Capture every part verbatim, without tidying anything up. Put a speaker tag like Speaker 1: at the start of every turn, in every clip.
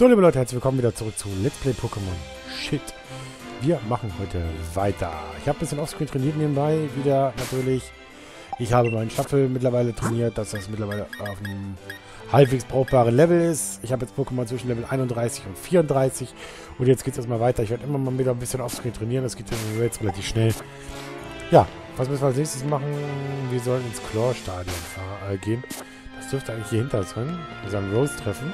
Speaker 1: So, liebe Leute, herzlich willkommen wieder zurück zu Let's Play Pokémon Shit. Wir machen heute weiter. Ich habe ein bisschen offscreen trainiert nebenbei, wieder natürlich. Ich habe meinen Staffel mittlerweile trainiert, dass das mittlerweile auf einem halbwegs brauchbaren Level ist. Ich habe jetzt Pokémon zwischen Level einunddreißig und vierunddreißig. Und jetzt geht es erstmal weiter. Ich werde immer mal wieder ein bisschen offscreen trainieren. Das geht jetzt relativ schnell. Ja, was müssen wir als nächstes machen? Wir sollen ins Claw-Stadion äh, gehen. Das dürfte eigentlich hier hinter sein. Wir sollen Rose treffen.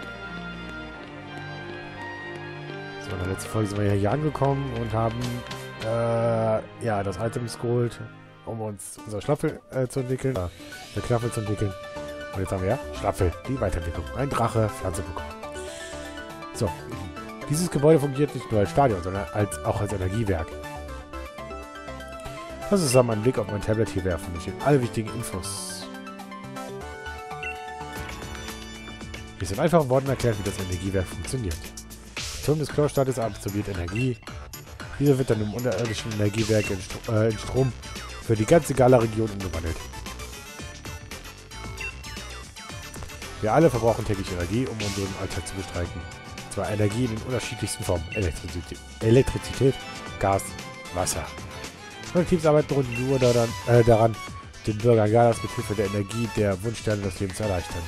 Speaker 1: So, in der letzten Folge sind wir hier angekommen und haben äh, ja, das Items geholt, um uns unser Schlaffel äh, zu entwickeln. Äh, eine Knaffel zu entwickeln. Und jetzt haben wir ja Schlaffel, die Weiterentwicklung. Ein Drache, Pflanze bekommen. So, dieses Gebäude fungiert nicht nur als Stadion, sondern als, auch als Energiewerk. Lass uns zusammen einen Blick auf mein Tablet hier werfen. Da stehen alle wichtigen Infos. Hier ist in einfachen Worten erklärt, wie das Energiewerk funktioniert. Der Turm des Claw-Stadions absorbiert Energie. Dieser wird dann im unterirdischen Energiewerk in, Stro äh, in Strom für die ganze Gala-Region umgewandelt. Wir alle verbrauchen täglich Energie, um unseren Alltag zu bestreiten. Und zwar Energie in den unterschiedlichsten Formen. Elektrizität, Elektrizität Gas, Wasser. Meine Teams arbeiten rund um die Uhr daran, äh, daran, den Bürgern Galas mit Hilfe der Energie der Wunschsterne des Lebens zu erleichtern.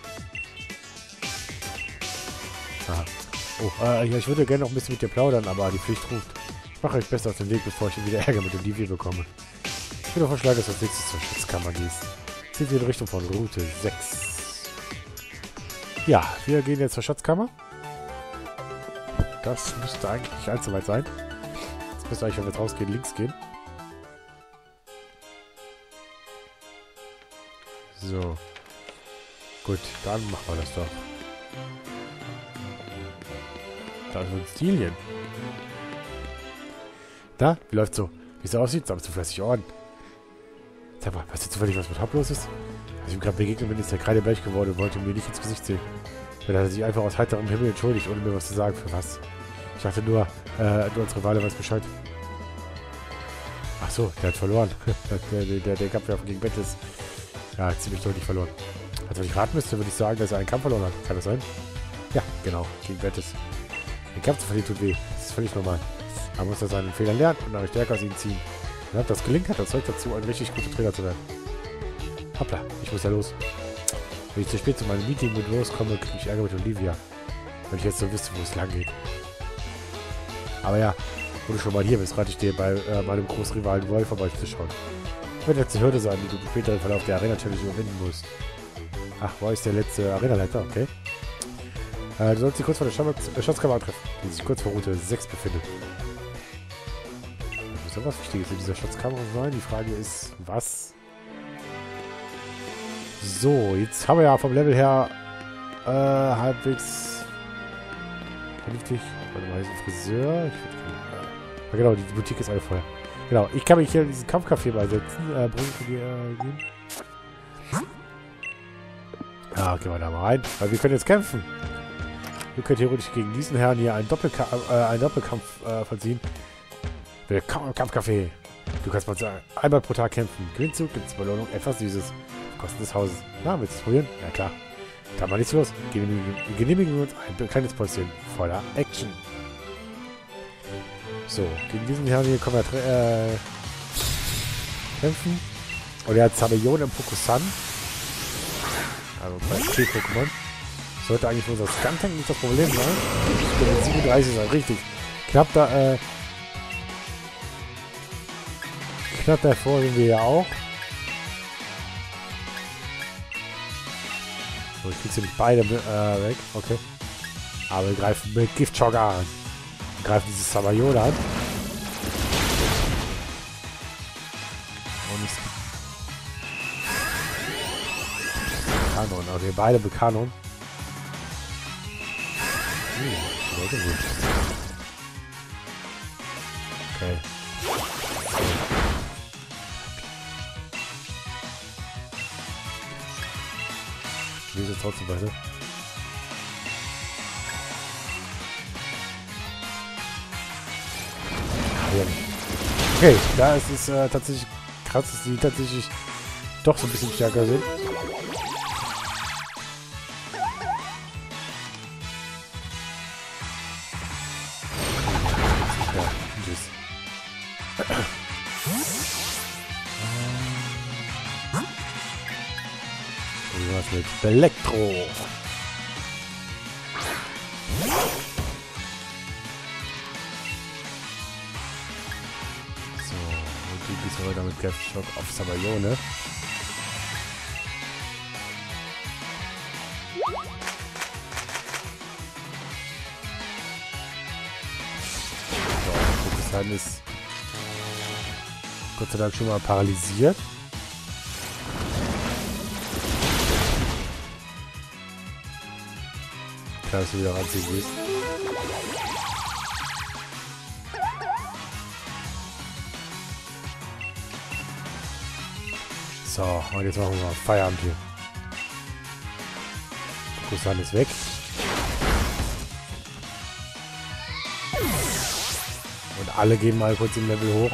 Speaker 1: Aha. Oh, äh, ja, ich würde gerne noch ein bisschen mit dir plaudern, aber die Pflicht ruft. Ich mache euch besser auf den Weg, bevor ich wieder Ärger mit Olivia bekomme. Ich würde vorschlagen, dass du als nächstes zur Schutzkammer gehst. Sind wir in Richtung von Route sechs. Ja, wir gehen jetzt zur Schatzkammer. Das müsste eigentlich nicht allzu weit sein. Jetzt müsste eigentlich, wenn wir jetzt rausgehen, links gehen. So. Gut, dann machen wir das doch. Da ist ein Stilien. Da, wie läuft's so? Wie es aussieht, sammelst du fleißig Orden. Sag mal, weißt du zufällig, was mit Haupt los ist? Als ich ihm gerade begegnet bin, ist der kreidebleich geworden und wollte mir nicht ins Gesicht sehen. Dann hat er sich einfach aus heiterem Himmel entschuldigt, ohne mir was zu sagen. Für was? Ich dachte nur, äh, du als Rivale weißt Bescheid. Ach so, der hat verloren. der, der, der, der Kampf gegen Betis. Ja, hat ziemlich deutlich verloren. Also, wenn ich raten müsste, würde ich sagen, dass er einen Kampf verloren hat. Kann das sein? Ja, genau, gegen Betis. Den Kampf zu verlieren tut weh. Das ist völlig normal. Man muss aus seinen Fehlern lernen und eine Stärke aus ihnen ziehen. Wenn das gelingt, hat das Zeug dazu, ein richtig guter Trainer zu werden. Hoppla, ich muss ja los. Wenn ich zu spät zu meinem Meeting mit Rose komme, kriege ich Ärger mit Olivia. Wenn ich jetzt so wüsste, wo es lang geht. Aber ja, wo du schon mal hier bist, rate ich dir, bei äh, meinem Großrivalen Wolf vorbeizuschauen. Wird jetzt eine Hürde sein, die du im späteren Verlauf der Arena-Challenge überwinden musst. Ach, war ich der letzte Arena-Leiter? Okay. Äh, du sollst sie kurz vor der Schatz äh, Schatzkammer treffen, die sich kurz vor Route sechs befindet. Da muss ja was Wichtiges in dieser Schatzkammer sein. Die Frage ist, was? So, jetzt haben wir ja vom Level her äh, halbwegs vernünftig. Warte mal, hier ist ein Friseur. Ich äh, ja, genau, die Boutique ist alle vorher. Genau, ich kann mich hier in diesen Kampfcafé mal setzen. Äh, bringen wir die, äh, gehen. Ah, gehen wir da mal rein. Weil wir können jetzt kämpfen. Wir können theoretisch gegen diesen Herrn hier einen, Doppelka äh, einen Doppelkampf äh, vollziehen. Willkommen im Kampfcafé. Du kannst mal einmal pro Tag kämpfen. Gewinnzug, gibt's Belohnung, etwas Süßes. Kosten des Hauses. Na, willst du es probieren? Ja klar. Da mal nichts los. Genehmigen, genehmigen wir uns ein kleines Päuschen voller Action. So, gegen diesen Herrn hier können wir äh, kämpfen. Und er hat Zabeyon im Pokusan. Also bei C-Pokémon. Sollte eigentlich für unser Skuntank nicht das Problem sein. Ich bin siebenunddreißig sein, richtig. Knapp da, äh... Knapp davor sind wir ja auch. So, ich krieg sie nicht beide äh, weg. Okay. Aber wir greifen mit Giftschogger an. Wir greifen dieses Zabeyon an. Und es Kanon, also wir beide bekanon. Hm, sehr gut. Okay. Wie ist es trotzdem weiter? Okay, da ist es äh, tatsächlich krass, dass die tatsächlich doch so ein bisschen stärker sind. Was mit Elektro? So, und die gießen wir damit Kräftschock auf Sabayone. So, Fokusan ist Gott sei Dank schon mal paralysiert. Klar, dass du wieder ranziehen willst. So, und jetzt machen wir mal Feierabend hier. Fokusan ist weg. Und alle gehen mal kurz im Level hoch.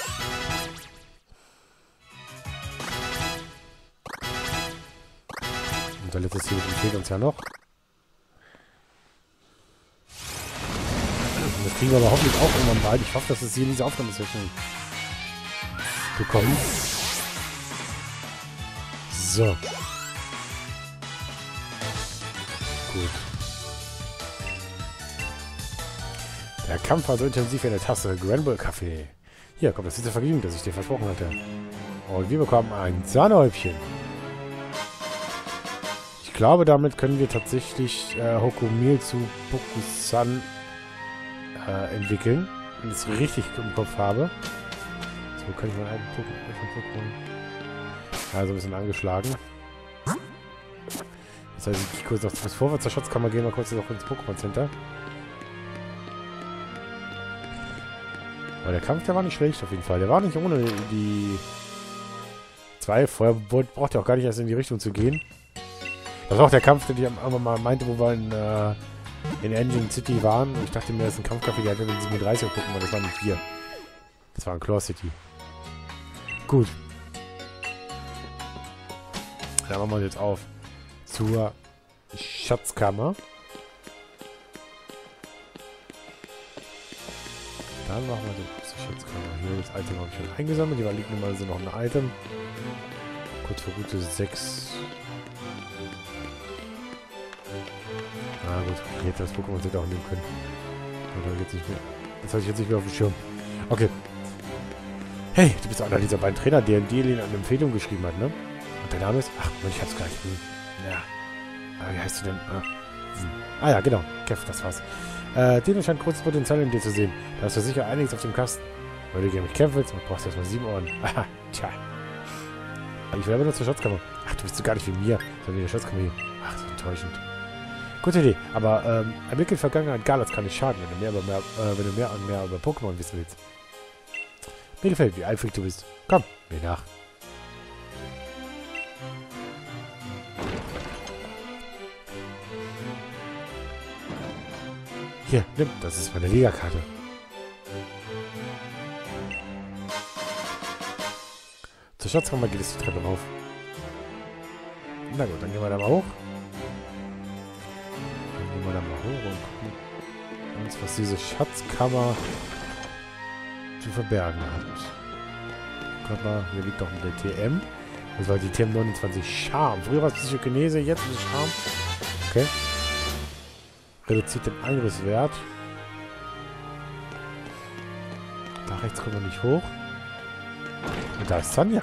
Speaker 1: Und der letzte Ziel fehlt uns ja noch. Das kriegen wir aber hoffentlich auch irgendwann bald. Ich hoffe, dass es hier in diese Aufnahmesession bekommen. So. Gut. Der Kampf war so intensiv wie eine Tasse Granbull Kaffee. Hier kommt das letzte Vergnügen, das ich dir versprochen hatte. Und wir bekommen ein Sahnehäubchen. Ich glaube, damit können wir tatsächlich äh, Hokomil zu Bokusan äh, entwickeln. Wenn ich es richtig im Kopf habe. So, kann ich mal einen Pokémon. Ja, so ein bisschen angeschlagen. Das heißt, ich gehe kurz noch bis vorwärts zur Schatzkammer, gehen wir kurz noch ins Pokémon Center. Aber der Kampf, der war nicht schlecht auf jeden Fall. Der war nicht ohne die zwei. Vorher braucht er auch gar nicht erst in die Richtung zu gehen. Das war auch der Kampf, den ich irgendwann mal meinte, wo wir in, äh, in Engine City waren. Und ich dachte mir, das ist ein Kampfkaffee, der hat mit siebenunddreißig Pokémon. Das waren nicht vier. Das war in Claw City. Gut. Dann machen wir uns jetzt auf zur Schatzkammer. Dann machen wir die Schatzkammer. Hier das Item habe ich schon eingesammelt. Hier liegt nun mal so noch ein Item. Kurz vor Route sechs. Ah gut, ich hätte das Pokémon Center auch nehmen können. Oder jetzt nicht mehr. Das hatte ich jetzt nicht mehr auf dem Schirm. Okay. Hey, du bist einer dieser beiden Trainer, der in Delin eine Empfehlung geschrieben hat, ne? Und der Name ist... Ach, ich hab's gar nicht. Hm. Ja. Aber wie heißt du denn? Ah, hm. ah ja, genau. Kev, das war's. Äh, Delin scheint großes Potenzial in dir zu sehen. Da hast du sicher einiges auf dem Kasten. Weil du gegen mich kämpfen willst, brauchst du erstmal sieben Ohren. Aha, tja. Ich will aber nur zur Schatzkammer. Ach, du bist so gar nicht wie mir, sondern in der Schatzkammer hier. Ach, so enttäuschend. Gute Idee, aber ähm, ein Blick in die Vergangenheit Galas kann nicht schaden, wenn du mehr, über mehr, äh, wenn du mehr und mehr über Pokémon wissen willst. Mir gefällt, wie eifrig du bist. Komm, mir nach. Hier, nimm, das ist meine Liga-Karte. Zur Schatzkammer geht es die Treppe rauf. Na gut, dann gehen wir da mal hoch. Dann gehen wir da mal hoch und gucken uns, was diese Schatzkammer zu verbergen hat. Guck mal, hier liegt doch ein T M. Das war die T M neunundzwanzig Charme. Früher war es Psychokinese, jetzt ist es Charme. Okay. Reduziert den Angriffswert. Da rechts kommen wir nicht hoch. Und da ist Sanja.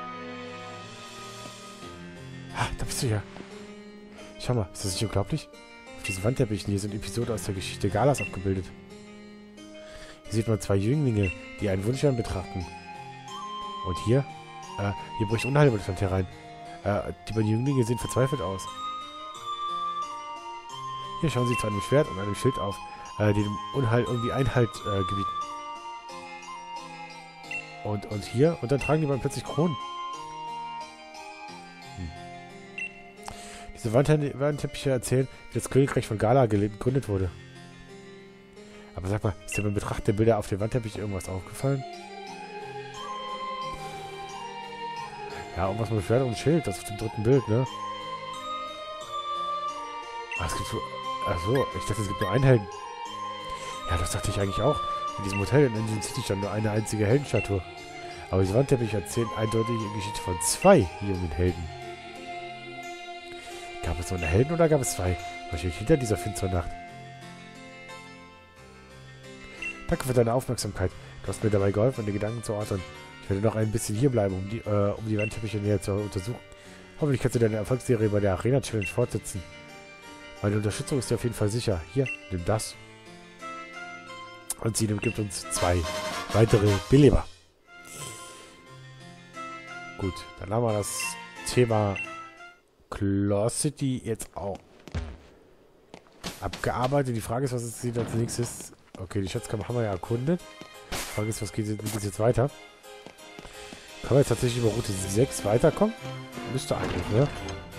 Speaker 1: Ah, da bist du ja. Schau mal, ist das nicht unglaublich? Auf diesen Wandteppichen hier sind Episoden aus der Geschichte Galas abgebildet. Hier sieht man zwei Jünglinge, die einen Wunschstern betrachten. Und hier? Äh, hier bricht Unheil über das Land herein. Äh, die beiden Jünglinge sehen verzweifelt aus. Hier schauen sie zu einem Schwert und einem Schild auf, äh, die dem Unheil irgendwie Einhalt äh, gebieten. Und, und hier, und dann tragen die beiden plötzlich Kronen. Hm. Diese Wandte- Wandteppiche erzählen, wie das Königreich von Gala gegründet wurde. Aber sag mal, ist dir beim Betrachten der Bilder auf dem Wandteppich irgendwas aufgefallen? Ja, irgendwas mit Schwert und Schild, das auf dem dritten Bild, ne? Ah, es gibt so... Achso, ich dachte, es gibt nur einen Helden. Ja, das dachte ich eigentlich auch. In diesem Hotel in Engine City stand nur eine einzige Heldenstatue. Aber diese Wandteppich erzählt eindeutig die Geschichte von zwei jungen Helden. Gab es nur einen Helden oder gab es zwei? Was steht hinter dieser finsteren Nacht? Danke für deine Aufmerksamkeit. Du hast mir dabei geholfen, meine Gedanken zu ordnen. Ich werde noch ein bisschen hierbleiben, um die, äh, um die Wandteppiche näher zu untersuchen. Hoffentlich kannst du deine Erfolgsserie bei der Arena Challenge fortsetzen. Meine Unterstützung ist dir auf jeden Fall sicher. Hier, nimm das. Und sie gibt uns zwei weitere Beleber. Gut, dann haben wir das Thema Claw City jetzt auch abgearbeitet. Die Frage ist, was ist als nächstes? Okay, die Schatzkammer haben wir ja erkundet. Die Frage ist, was geht, wie geht es jetzt weiter? Können wir jetzt tatsächlich über Route sechs weiterkommen? Müsste eigentlich, ne?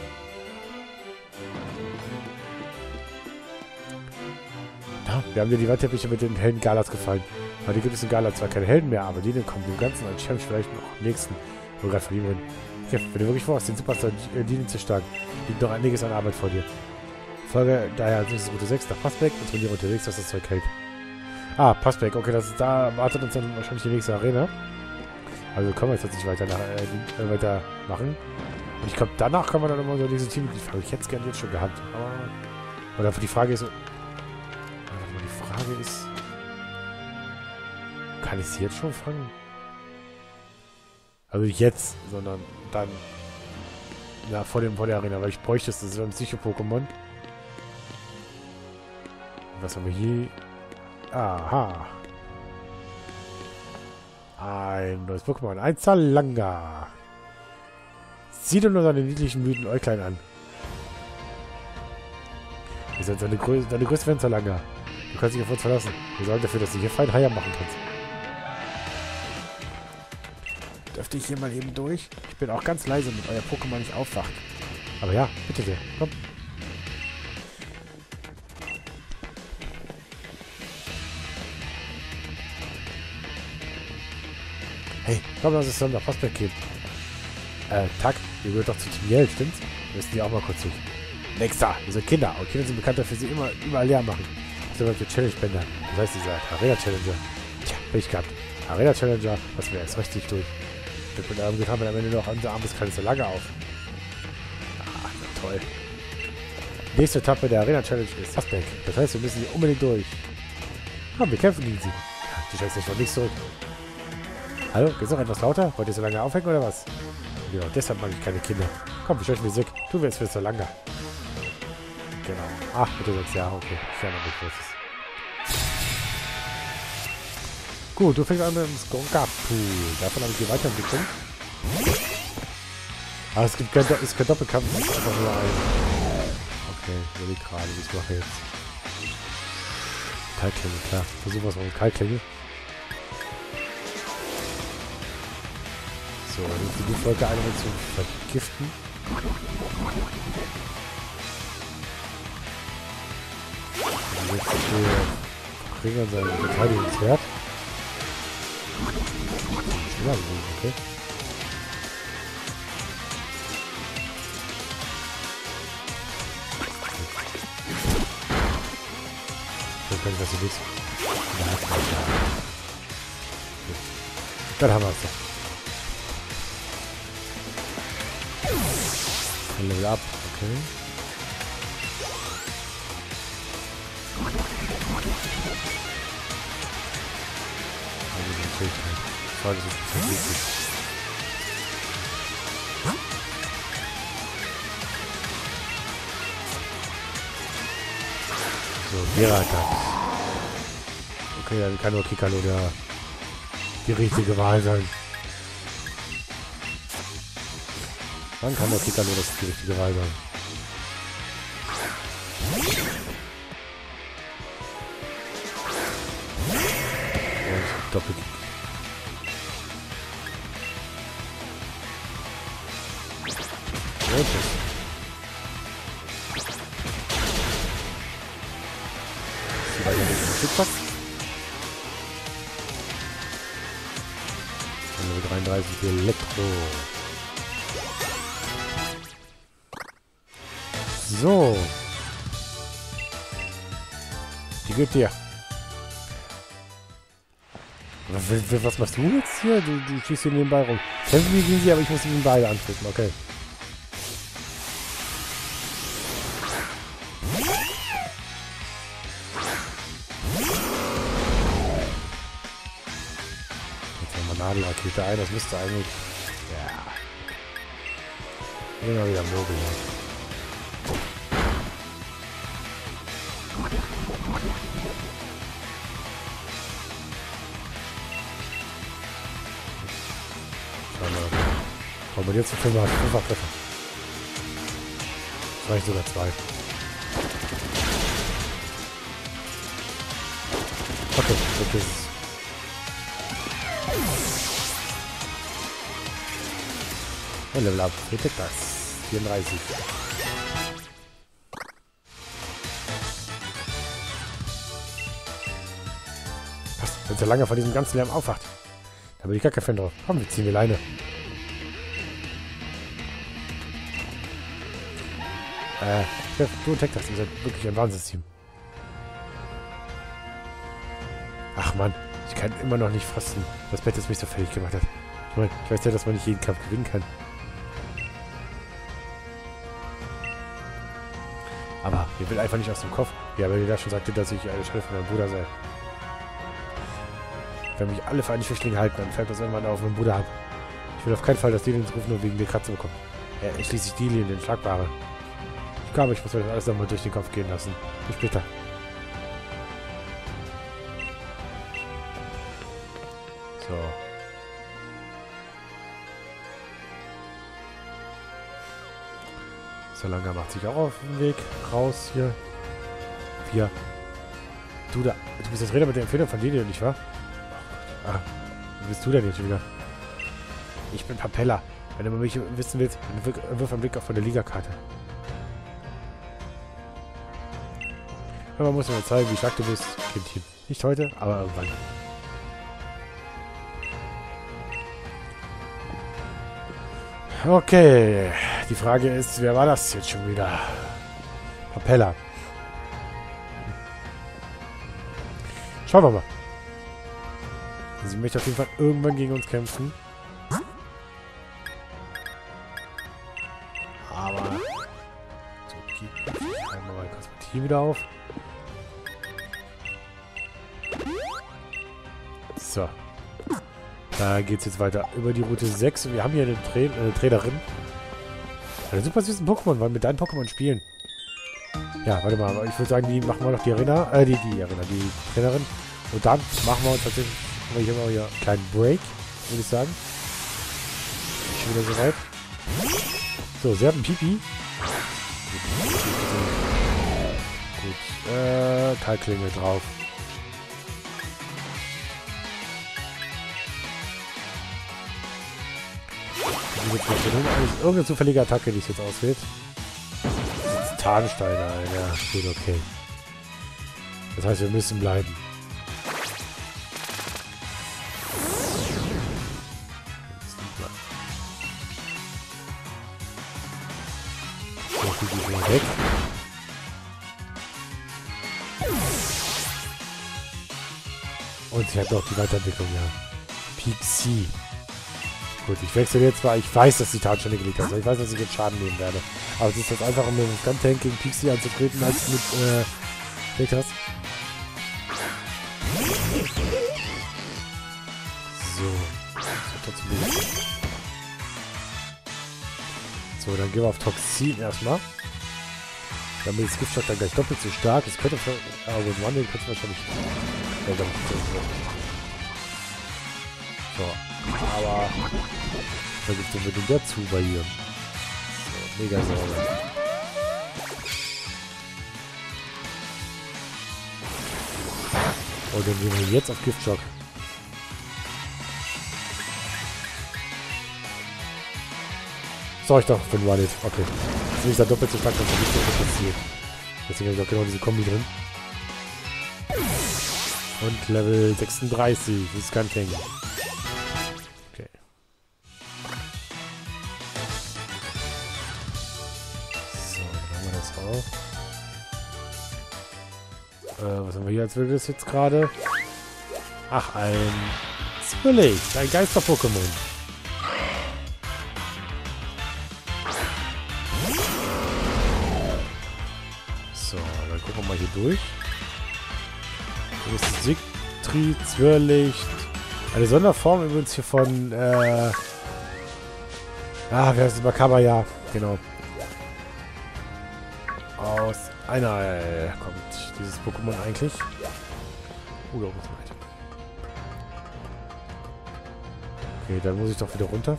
Speaker 1: Ja, wir haben dir die Wandteppiche mit den Helden Galas gefallen. Aber die gibt es in Gala zwar keine Helden mehr, aber die kommen dem Ganzen als Challenge vielleicht noch am nächsten. Wo wir gerade verlieben würden. Ja, wenn du wirklich vorhast, den Superstar Dinen zu schlagen, liegt noch einiges an Arbeit vor dir. Folge daher als nächstes Route sechs nach Passbeck und trainiere unterwegs, was das Zeug hält. Ah, Passbeck, okay, das ist, da wartet uns dann wahrscheinlich die nächste Arena. Also können wir jetzt nicht weiter, nach, äh, weiter machen. Und ich glaube, danach können wir dann immer so diese Teammitglied-Frage. Ich hätte es gerne jetzt schon gehabt. Aber oder die Frage ist, die Frage ist, kann ich sie jetzt schon fangen? Also nicht jetzt, sondern dann ja, vor, dem, vor der Arena, weil ich bräuchte es. Das ist ein Psycho-Pokémon. Was haben wir hier? Aha. Ein neues Pokémon. Ein Zalanga. Sieh dir nur seine niedlichen, müden Äuglein an. Ihr seid seine, Grö seine größte Fan, Zalanga. Du kannst dich auf uns verlassen. Wir sorgen dafür, dass du hier fein Heier machen kannst. Dürfte ich hier mal eben durch? Ich bin auch ganz leise, damit euer Pokémon nicht aufwacht. Aber ja, bitte sehr. Komm. Hey, komm, lass es dann nach Passberg gehen. Äh, Tag, ihr gehört doch zu Team Yell, stimmt's? Wir müssen die auch mal kurz durch. Nächster, ihr seid Kinder. Und Kinder sind bekannt dafür, sie immer überall leer machen. Das ist der Challenge-Bänder. Das heißt, dieser Arena-Challenger. Tja, Pech gehabt. Arena-Challenger, lassen wir erst richtig durch. Und damit haben wir am Ende noch unser armes kleines Lager auf. Ah, na toll. Nächste Etappe der Arena Challenge ist Passbeck. Das heißt, wir müssen hier unbedingt durch. Komm, wir kämpfen gegen sie. Die scheiße ist noch nicht zurück. Hallo, geht's noch etwas lauter? Wollt ihr so lange aufhängen oder was? Genau, deshalb mag ich keine Kinder. Komm, wir scheuchen wir weg. Tun wir es für so lange. Genau. Ach, bitte sechs Jahre, okay. Ich werde noch nicht kurzes. Gut, du fängst an mit dem Skonka-Pool. Davon habe ich die Weiterentwicklung. Aber es gibt kein, Do ist kein Doppelkampf, es ist einfach nur ein... Okay, ich überlege gerade, wie ich es mache jetzt. Kalklinge, klar. Versuchen wir es mal mit Kalklinge. So, die Luftwolke einmal zu vergiften. Und jetzt kriegen wir seinen Verteidigungswert. Ja, okay. Dann kann ich das hier nicht. Dann haben wir es doch. Ein Level up, okay. Also die Fähigkeit. Die Frage ist, ist das wirklich? So, Gerakan. Okay, dann kann nur Kikalo der die richtige Wahl sein. Dann kann der Kikalo das die richtige Wahl sein. Und Doppelkick. Okay. Die beiden Stückpack. Level dreiunddreißig für Elektro. So. Die geht dir. Was, was machst du jetzt hier? Du, du schießt hier nebenbei rum. Kämpfen wir gegen sie, aber ich muss ihn beide antreten. Okay. Jetzt haben wir Nadelrakete ein. Das müsste eigentlich... Ja. Immer wieder Mogel. Aber jetzt fünf fünffach Treffer. Vielleicht sogar zwei. Okay, das ist es. Und Level Up. Bitte das. vierunddreißig. Passt, wenn der lange von diesem ganzen Lärm aufwacht. Da bin ich gar kein Fan drauf. Komm, wir ziehen die Leine. Äh, Chef, du und Tektas, ihr seid wirklich ein Wahnsinnsteam. Ach man, ich kann immer noch nicht fassen, dass Bettis mich so fertig gemacht hat. Ich meine, ich weiß ja, dass man nicht jeden Kampf gewinnen kann. Aber mir will einfach nicht aus dem Kopf. Ja, weil ihr da schon sagte, dass ich eine Schrift von meinem Bruder sei. Wenn mich alle für einen Schwächling halten, dann fällt das irgendwann auf meinen Bruder ab. Ich will auf keinen Fall, dass die den Ruf nur wegen der Kratze bekommen. Er ist schließlich die in den Schlagbare. Ich glaube, ich muss mir das alles nochmal durch den Kopf gehen lassen. Bis später. So. Salanga macht sich auch auf den Weg raus hier. Vier. Du da. Du bist das Redner mit der Empfehlung von Lilien, nicht wahr? Ah. Wie bist du denn jetzt wieder? Ich bin Papella. Wenn du mich wissen willst, dann wirf einen Blick auf meine Liga-Karte. Man muss mir zeigen, wie stark du bist, Kindchen. Nicht heute, aber irgendwann. Okay. Die Frage ist, wer war das jetzt schon wieder? Papella. Schauen wir mal. Sie möchte auf jeden Fall irgendwann gegen uns kämpfen. Aber... So, geht einmal mal Kosmetik wieder auf. So. Da geht es jetzt weiter über die Route sechs. Und wir haben hier eine, Tra eine Trainerin. Eine super süßen Pokémon. Wollen wir dein Pokémon spielen? Ja, warte mal. Aber ich würde sagen, die machen wir noch die Arena. Äh, die, die Arena, die Trainerin. Und dann machen wir uns tatsächlich... Machen wir hier mal hier einen kleinen Break, würde ich sagen. Schon wieder so weit. So, sie hat einen Pipi. Gut. Äh, Teilklinge drauf. Irgendeine zufällige Attacke, die es jetzt auswählt. Tarnsteine, ja, gut, okay. Das heißt, wir müssen bleiben. So, die geht mal weg. Und sie hat auch die Weiterentwicklung, ja. Pixie. Gut, ich wechsle jetzt mal. Ich weiß, dass die Tarnsteine gelegt hat. Ich weiß, dass ich jetzt Schaden nehmen werde. Aber es ist jetzt einfach, um mit dem Gun-Tank gegen Pixie anzutreten, als mit, äh, Vectors. So. So, dann gehen wir auf Toxin erstmal. Damit ist Giftstock dann gleich doppelt so stark. Das könnte für... Aber gut, Wandel könnte wahrscheinlich... Ja, dann, so. Aber... Vergiftung wird denn dazu bei ihr? So, mega Sorge. Und dann gehen wir jetzt auf Giftschock. Sorry, ich doch für den One-Hit. Okay. Das ist nicht der doppelt so stark, dann Vergiftung wird passiert. Deswegen habe ich auch genau diese Kombi drin. Und Level sechsunddreißig. Das ist kein King. Okay. So, dann haben wir das auch. Äh, was haben wir hier als wildes jetzt gerade? Ach, ein Zwillig, dein Geister-Pokémon. So, dann gucken wir mal hier durch. Das ist Sigtri, Zwirlicht. Eine Sonderform übrigens hier von, äh... Ah, wer ist das? Makabaya, genau. Aus einer äh, kommt dieses Pokémon eigentlich. Oh, da muss man weiter. Okay, dann muss ich doch wieder runter.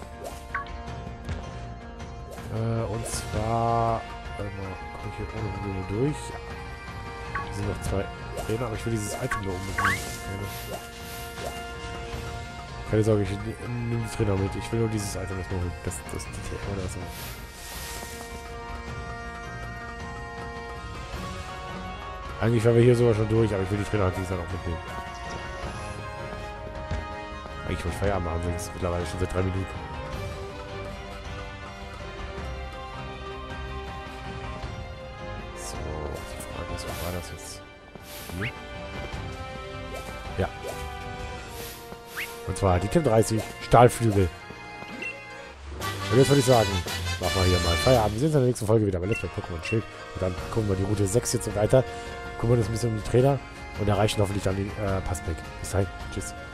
Speaker 1: Äh, und zwar... Warte mal, komme ich hier ohne Probleme durch? Ja. Hier sind noch zwei Trainer, aber ich will dieses Item da oben mitnehmen. Keine Sorge, ich nehme die Trainer mit. Ich will nur dieses Item erstmal holen. Das, das, das, oder so. Eigentlich waren wir hier sogar schon durch, aber ich will die Trainer halt dieses Jahr noch mitnehmen. Eigentlich wollte ich Feierabend machen, sonst ist es mittlerweile schon seit drei Minuten. So, die Frage ist, was war das jetzt? Hier? Ja. Und zwar die Tim dreißig, Stahlflügel. Und jetzt würde ich sagen, machen wir hier mal Feierabend. Wir sehen uns in der nächsten Folge wieder bei Let's Play Pokémon Schild. Und dann gucken wir die Route sechs jetzt so weiter. Kümmern uns ein bisschen um die Trainer und erreichen hoffentlich dann den äh, Passback. Bis dahin. Tschüss.